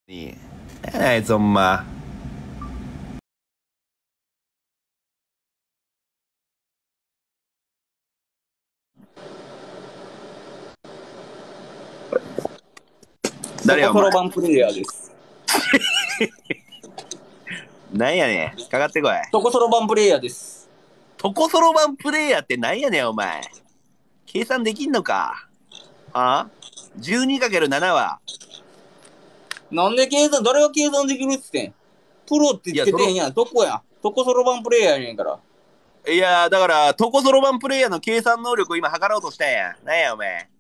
いい。あいつほんま。 トコソロ誰やお前。 バンプレイヤーです。 なんやねん。かかってこい。 トコソロバンプレイヤーです。 トコソロバンプレイヤーってなんやねんお前。計算できんのか。は ?12×7 は。 なんで誰が計算できるっつってん。プロっていや、 つけてへんやん。どこやん。トコソロバンプレイヤーやねんから。 いや、だから、トコソロバンプレイヤーの計算能力を今測ろうとしたんや。なんやお前。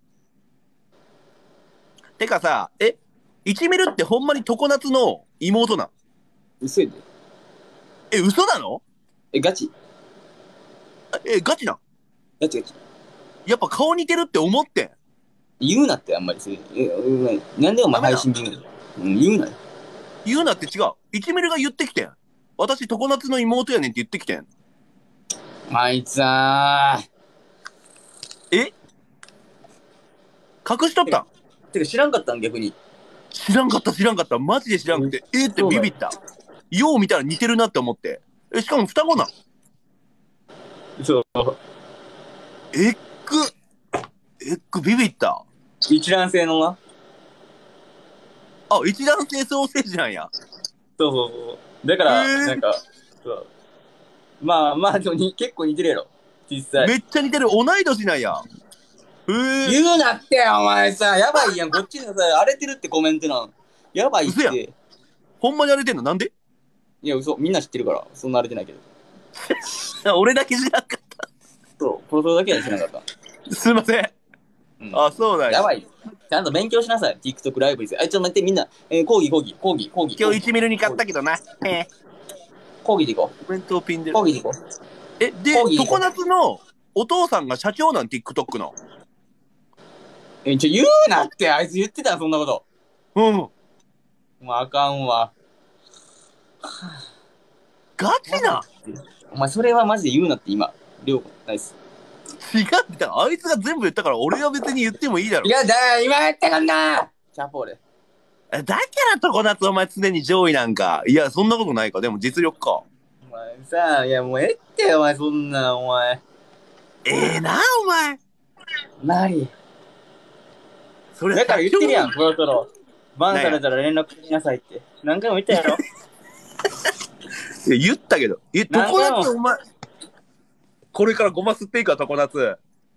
てかさ、1ミルってほんまに常夏の妹なん？ 嘘やで。 嘘なの？ ガチガチなん？ ガチガチ。 やっぱ顔似てるって思ってん。 言うなってあんまりそれ。なんでお前ダメな。 配信で言うの？言うなよ。 言うなって違う。1ミルが言ってきてん。私、常夏の妹やねんって言ってきてん。 あいつはえ隠しとったん？ てか知らんかったん逆に。 知らんかった、知らんかった。マジで知らんくて。ってそうだよ。 ビビった。よう見たら似てるなって思って。しかも双子なん？ そう。 エッグ、ビビった。 一卵性のな。 あ、一卵性ソーセージなんや。 そうそうそう。だから、なんか、そう。まあまあ、でも結構似てるやろ。実際。 めっちゃ似てる。同い年なんや。 言うなってよ、お前さ。やばいやん。こっちのさ、荒れてるってコメントなん。やばいっ嘘やん。 て。 ほんまに荒れてんの？なんで？ いや、嘘。みんな知ってるから。そんな荒れてないけど。 俺だけ知らんかっそう。これだけは知らなかった。すいません。 た。 あ、そうなんや。 やばい。ちゃんと勉強しなさい。TikTok ライブですよ。ちょっと待って、みんな。講義。 今日1ミルに買ったけどな。 講義でいこコメントをピンでう。 る。 講義でいこで、 講義常夏のお父さんが社長なん？ TikTok の。 う。言うなって。あいつ言ってたそんなこと。 うん。 もうあかんわ。 ガチな。 お前、それはマジで言うなって今。りょうナイス。 違ってた。あいつが全部言ったから俺は別に言ってもいいだろ。 いやだ、今やったかんな。チャポーレ。 だから常夏お前常に上位なんか。いや、そんなことないか。でも実力か。 お前さ、いやもうええってよ、お前、そんな、お前。 な、お前。 なにそれだから言ってるやん、 社そろそろ。バンなんやされたら連絡しなさいって。何回も言ったやろ。 長いや言ったけど。常何回も夏お前。これからごま吸っていいか、常夏。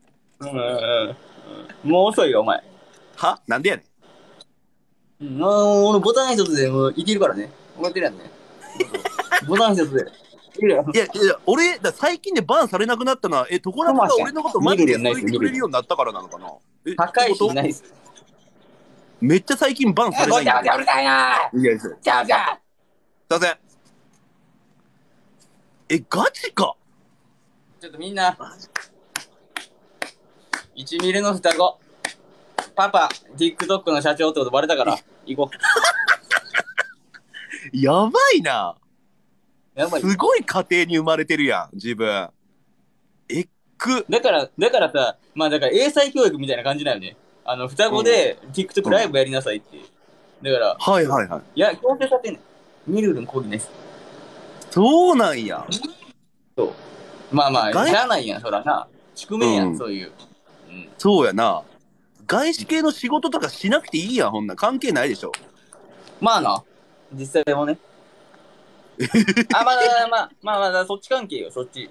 もう遅いよ、お前。 はなんでやね俺ボタン一つでもういけるからね。分かってるやんね。ボタン一つで。いけるやん。 ん。いや、俺、最近でバンされなくなったのは、常夏が俺のことマジで好いてくれるようになったからなのかな。 高いってことしないっす。 めっちゃ最近バンされないんだけど。 うるさいな。 いや、すいじゃあ。 ません。ガチか。 ちょっとみんな。1ミリの双子。パパ、TikTok の社長ってことバレたから、行こやばいな。 う。やばい。 すごい家庭に生まれてるやん、自分。 だからさ、まあだから英才教育みたいな感じだよね。双子で TikTok ライブやりなさいって。だから、 はいはいはい。 いや、強制させんねん。ミルルの講義です。 そうなんや。 そう。まあまあ、 外しゃあないやん、そらな。宿命やん、 うんそういう。うん。 そうやな。外資系の仕事とかしなくていいやん、ほんなん。関係ないでしょ。 まあな。実際もね。まあ、そっち関係よ、そっち。うん。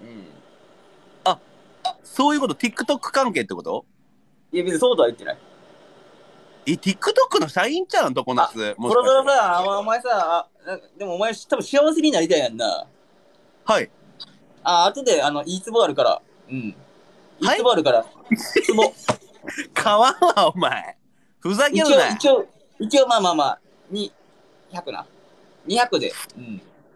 そういうこと、TikTok 関係ってこと？ いや、別にそうとは言ってない。 TikTok の社員ちゃうん、常夏。 そろそろさ、お前さ、でもお前多分幸せになりたいやんな。 はい。 後で、いいツボあるから。うん。いいツボあるから。ツボ。 買わんわ、お前。ふざけるな。 一応、まあ、200な。200で。うん。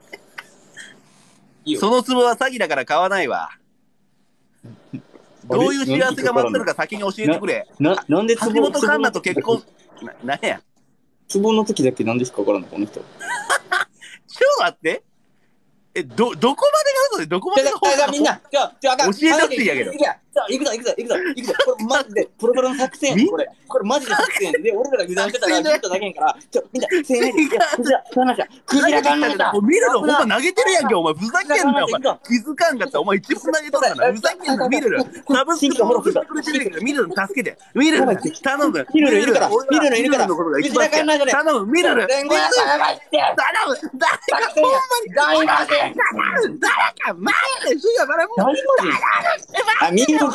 いいよ。 その壺は詐欺だから買わないわ。どういう幸せが待ってるか先に教えてくれ。 なんで橋本環奈と結婚。なんや。 ツボの時だけ何ですか分からんの、この人。 ちょっと待って。どこまでが嘘でどこまでが本当かみんな、教えてほしいやけど。 行くぞ。これマジで、プロプロの作戦やこれマジで作戦で、俺らが油断してたら、ギュッとだけんから、みんな、せーので、クジラ考えた。 見るのほんま投げてるやんけ、お前。ふざけんな、お前。気づかんかった。お前一番投げとるからな。ふざけんな、見るの。サブスクフォローしてくれてるけど、見るの助けて。見るの頼む。 見るのいるから。 頼む、見るの。頼む。誰かほんまに。誰か、マジで、シュガバラも。 あ、ミルキー。はい、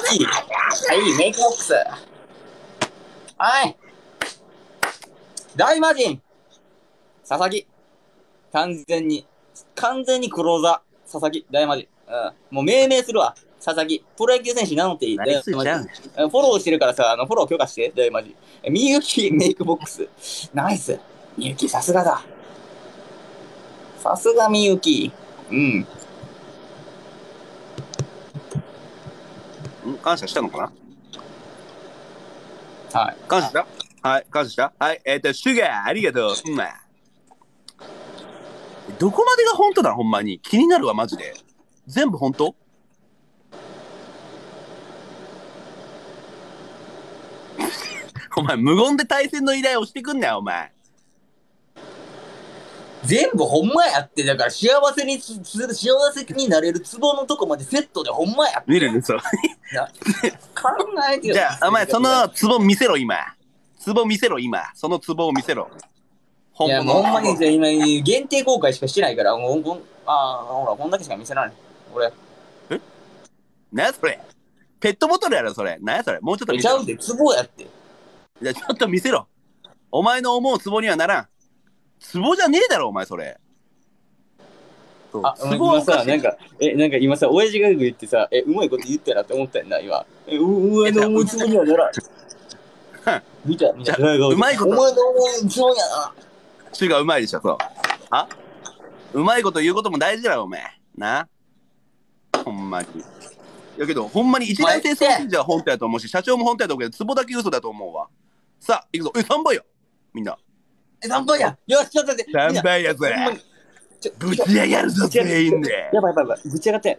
メイクボックス。はい。大魔神。佐々木。完全にクローザー。佐々木、大魔神。もう命名するわ。佐々木。プロ野球選手名乗っていい。フォローしてるからさ、フォロー許可して、大魔神。みゆきメイクボックス。ナイス。みゆき、さすがだ。さすがみゆき。うん。 感謝したのかな？はい。 感謝した？はい、感謝した？はい、シュガー、ありがとう。どこまでが本当だ、ほんまに。気になるわ、マジで。全部本当？お前、無言で対戦の依頼をしてくんなよ、お前。 全部ほんまやって、だから幸せになれるツボのとこまでセットでほんまやって。 見るね、そう。 考えてよ。 じゃあ、お前、そのツボ見せろ、今。ツボ見せろ、今。そのツボを見せろ。 いや、もうほんまに、今、限定公開しかしてないから、ほら、こんだけしか見せない。俺。 何やそれ？ペットボトルやろ、それ。何やそれ？もうちょっと見せろ。 ちゃうで、ツボやって。 じゃあ、ちょっと見せろ。お前の思うツボにはならん。ツボじゃねえだろ、お前、それ。 あ、今さ、なんか今さ、親父が言ってさ、うまいこと言ったなって思ったんだ、今。お前の思うツボにはならん。見た。うまいこと。 お前の思うツボにはならん。 主がうまいでしょ、そう。うまいこと言うことも大事だろ、お前。な。ほんまに。やけど、ほんまに一年生ソーセージは本当やと思うし、社長も本当やと思うけど、ツボだけ嘘だと思うわ。さあ、いくぞ。3倍や。みんな。 3倍や。よし、ちょっと待って。 3倍や、それ。ぶち上がるぞ、全員で。 やばい。ぶち上がって。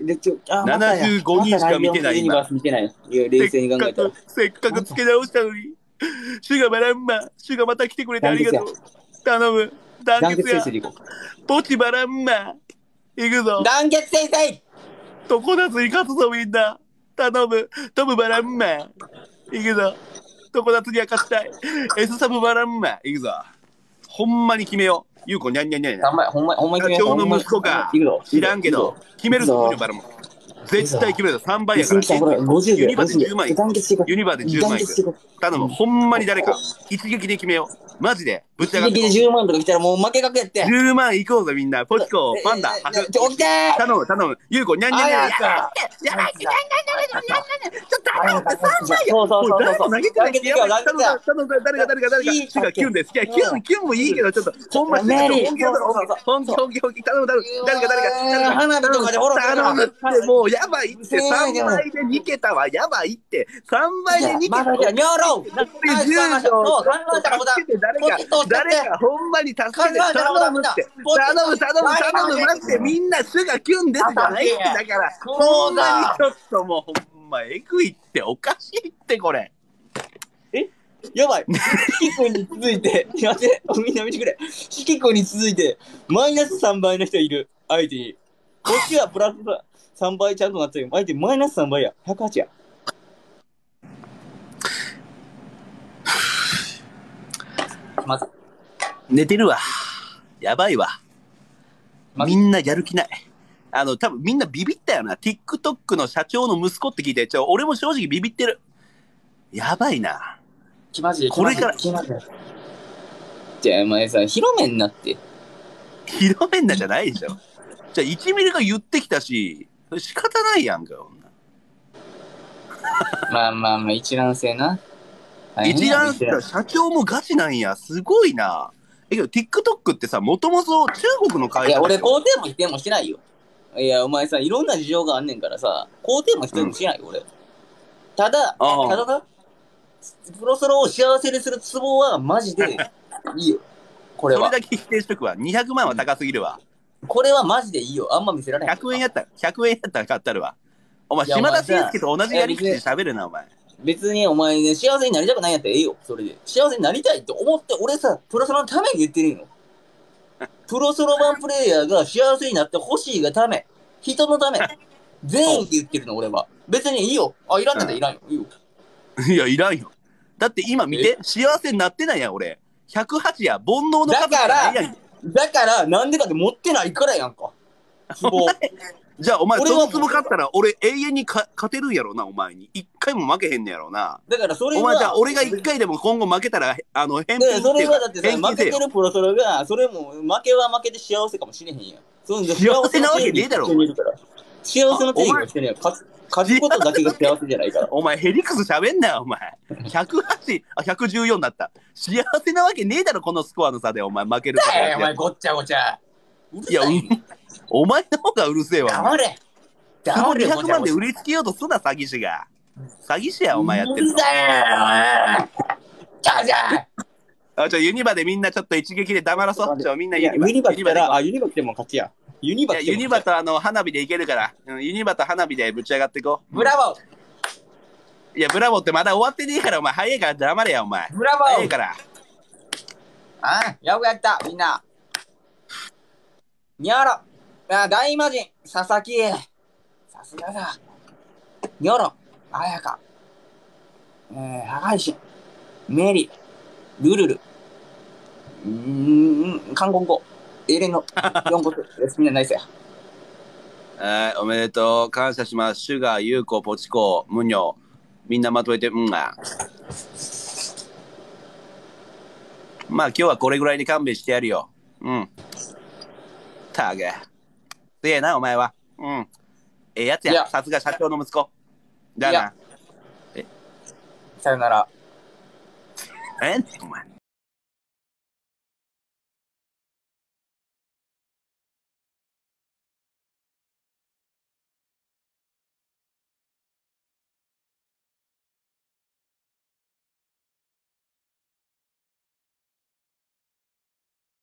75人しか見てない。 今。冷静に考えたら。 せっかく付け直したのに。シュガバランマ。シュガまた来てくれてありがとう。頼む。団結や。ポチバランマ。いくぞ。 団結先生。 常夏に勝つぞ、みんな。頼む。トムバランマ。いくぞ。常夏には勝ちたい。S サブバランマ。いくぞ。ほんまに決めよう。ゆうこにゃんにゃんにゃん。 ほんまに決めよう。社長の息子か。知らんけど。決めるぞ、バランマ。絶対決めるぞ。3倍やから。ユニバで10万いく。ユニバで10万いく。頼む。ほんまに誰か。一撃で決めよう。マジで。ぶち上がって。 一撃で10万とか来たらもう負け確やって。 10万いこうぜ、みんな。ポチコ、パンダ、ハフ。 起きてー！ 頼む。ゆうこ、にゃんにゃんにゃん。やばい、ちょっと待って、3倍や。 そう。 投げてない。頼む、誰が。シュガキュンです。キュンもいいけど、ちょっと、ほんま、本気。頼む。誰が。 花火とかでほら、 頼むって、もう、やばいって、3倍で2桁はやばいって、3倍で2桁。 ニョロー！ 誰かほんまに助けて頼むって。頼む待って、みんなシュガキュンですじゃないって。だからほんまにちょっともうほんまエグいっておかしいってこれ。 やばい。シキ君に続いて、待って、みんな見てくれ。シキ君に続いてマイナス3倍の人いる相手に。こっちはプラス3倍ちゃんとなってる。相手マイナス3倍や。108や。まず寝てるわ。やばいわ。みんなやる気ない。多分みんなビビったよな。TikTok の社長の息子って聞いて、俺も正直ビビってる。やばいな。これから。 じゃあ、お前さ、広めんなって。 広めんなじゃないでしょ。じゃあ、1ミリが言ってきたし、仕方ないやんか、 まあ、一覧性な。 一覧性、社長もガチなんや。すごいな。けど TikTok ってさ、もともと中国の会社。 いや、俺、肯定も否定もしてないよ。いや、お前さ、いろんな事情があんねんからさ、肯定も否定もしないよ、俺。ただな、プロソロを幸せにするツボはマジでいいよ。これは。 それだけ否定しとくわ。200万は高すぎるわ。 これはマジでいいよ。あんま見せられへん。 100円やったら、100円やったら買ったるわ。お前、 いや島田お前さ紳介と同じやり口で喋るな、お前。 別にお前ね、幸せになりたくないんやったらええよ。それで。幸せになりたいって思って、俺さ、プロソロのために言ってるんよ。プロソロ版プレイヤーが幸せになってほしいがため。人のため。全員で言ってるの、俺は。別にいいよ。あ、いらんかったらいらんよ。いいよ。 いや、いらんよ。だって今見て、幸せになってないやん、俺。108や、煩悩の数じゃないやん。 だから、なんでかって持ってないからやんか。壺。 じゃあ、お前、 俺はその壺勝ったら、俺、永遠に勝てるんやろな、お前に。一回も負けへんねやろな。 だから、それは。 お前、じゃあ、俺が一回でも今後負けたら、返品それはだってさ、 返金せよ負けてるプロソロが、それも、負けは負けで幸せかもしれへんやん。 幸せなわけねえだろ、お前。 幸せの定義をしてねえよ。勝つことだけが幸せじゃないから。 お前、ヘリクス喋んなよ、お前。108、114だった。幸せなわけねえだろ、このスコアの差で、お前、負けるから。 お前、ごっちゃごちゃ。 いや、お前の方がうるせえわ。 黙れ。 黙れ。200万で売りつけようとすな、詐欺師が。詐欺師や、お前やってるの。 じゃじゃユニバでみんなちょっと一撃で黙らそう。みんなユニバ来たら、ユニバ来ても勝ちや。ユニバと花火でいけるから。ユニバと花火でぶち上がっていこう。 ブラボー。いや、ブラボーってまだ終わってねえから、お前。早いから黙れや、お前。 ブラボー。 早いから。 よくやった、みんな。にゃろ。大魔神、佐々木。さすがだ。にょろ、あやか。破壊神、メリ、ルルル。韓国語。英連の4国。みんなナイスや。 おめでとう。感謝します。シュガー、ユーコ、ポチコ、ムニョ。みんなまとめて、まあ今日はこれぐらいで勘弁してやるよ。たげ。すげえな、お前は。ええやつや。さすが社長の息子。じゃあな。 さよなら。 お前。